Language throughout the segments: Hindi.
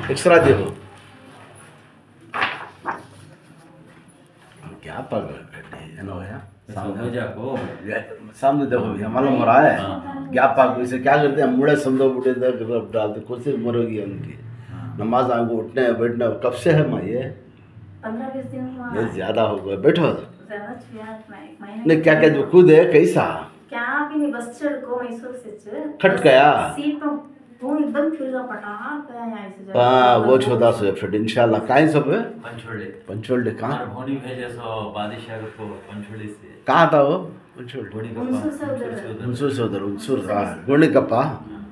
एक्स्ट्रा देखो क्या पागल है ना भैया सामने देखो भैया मालूम हो रहा है क्या पागल इसे क्या करते हैं मुड़े समझो बुढ़े डालते कुर्सी मरोगी उनकी नमाज आगे उठने बैठने कब से है माँ ये 15-20 दिन हुआ ये ज्यादा हो गया बैठो ज्यादा महीने नहीं क्या क्या जो खुद है कैसा क्या भी नहीं बस चढ़ को मैसूर से खट गया सीट में वो एकदम फिर पटा गया यहाँ से हाँ वो छोटा सा फिर इंशाल्लाह कहाँ सब है पंचोल्डे कहाँ होनी भेजे सो बादशाह को पंचोली से कहाँ था वो पंचोल्डे उनसुर से उधर उनसुर हाँ गोणी कप्पा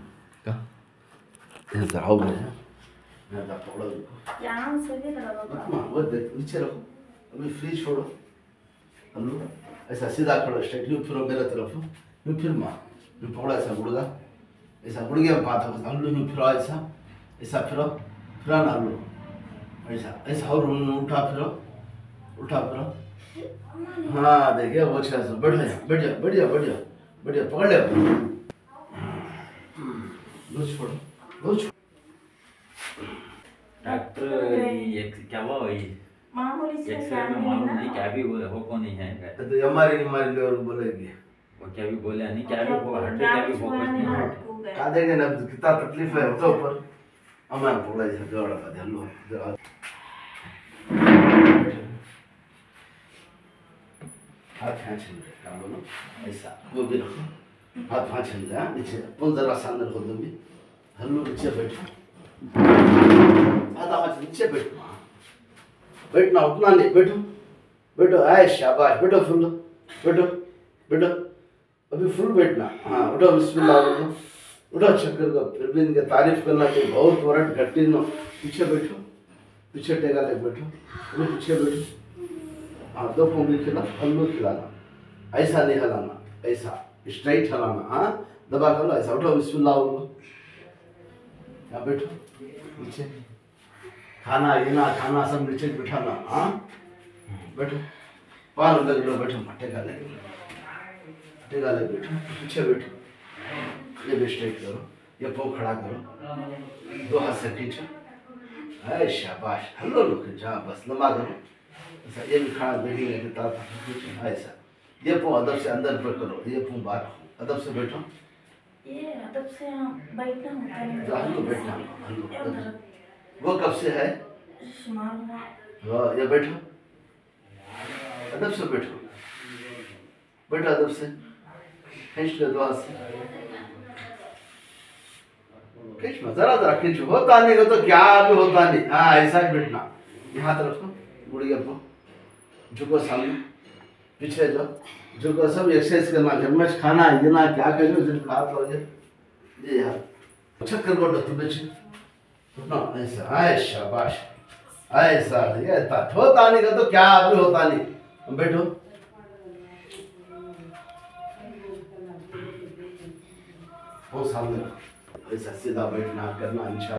कहाँ इधर आओ मैं पकड़ो यहाँ से भी लगा वो देख नीचे रखो अभी फ्री छोड़ो हल्लो ऐसा सीधा खड़ो स्ट्रेट यूँ फिरो मेरे तरफ यूँ फिर माँ यूँ पकड़ो ऐसा गुड़गा ऐसा गुड़गे में बात होगा हल्लो यूँ फिरो ऐसा ऐसा फिरो फिरो ना हल्लो ऐसा ऐसा और उठा फिरो हाँ देखिए वो अच्छा से बैठ जाओ बैठ जाओ बैठ जाओ बैठ जाओ बैठ जाओ पकड़ ले लो छोड़ो लो छोड़ो डॉक्टर क्या हुआ वही मामूली से एक्सरे में मालूम नहीं क्या भी हो को नहीं है तो हमारी लेवर बोलेगी वो क्या भी बोले नहीं क्या भी हो हट क्या भी हो कुछ नहीं का देंगे ना कितना तकलीफ है तो ऊपर हमारे पकड़ा ऐसा जोड़ा का ध्यान लो हाथ यहाँ छीन ले काम बोलो ऐसा वो भी रखो हाथ वहाँ छीन ले नीचे अपन जरा सामने रखो तुम भी हल्लो नीचे बैठो आधा वहाँ नीचे बैठो बैठना उठना नहीं बैठो बैठो आए शाबाश बैठो फुल बैठो बैठो अभी फुल बैठना हाँ उठो बिस्मिल्लाह बोलो उठो चक्कर को फिर भी इनके तारीफ करना चाहिए बहुत वरट घट्टी नो पीछे बैठो पीछे टेका ले बैठो अभी पीछे बैठो हाँ दो पोंगी खिला हल्लो खिलाना ऐसा नहीं हिलाना ऐसा स्ट्राइट हिलाना हाँ दबा कर लो ऐसा उठो बिस्मिल्लाह बोलो यहाँ बैठो नीचे खाना गिना खाना सब नीचे बिठाना हाँ बैठो पार लग लो बैठो टेका ले बैठो पीछे बैठो ये भी स्ट्रेट करो ये पाँव खड़ा करो दो हाथ से खींचो अरे शाबाश हल्लो लो खींचो बस लंबा करो ऐसा ये भी खड़ा बैठेंगे खींचो ऐसा ये पाँव अदब से अंदर पर करो ये पाँव बाहर रखो अदब से बैठो ये अदब से बैठना होता है हल्लो बैठना हल्लो वो कब से है शुमार ये बैठो अदब से बैठो बैठो अदब से खींच लो दो हाथ से खींच मत जरा खींचो होता नहीं हो तो क्या भी होता नहीं हाँ ऐसा ही बैठना ये हाथ रखो गुड़िया को झुको सामने पीछे जाओ झुको सब एक्सरसाइज करना घर में खाना है गिना क्या करो जब हाथ लगे ये यार चक्कर बोलो तुम पीछे उठना ऐसा आए शाबाश ऐसा ये होता नहीं का तो क्या भी होता नहीं बैठो वो सामने ऐसा सीधा बैठना करना इंशाल्लाह।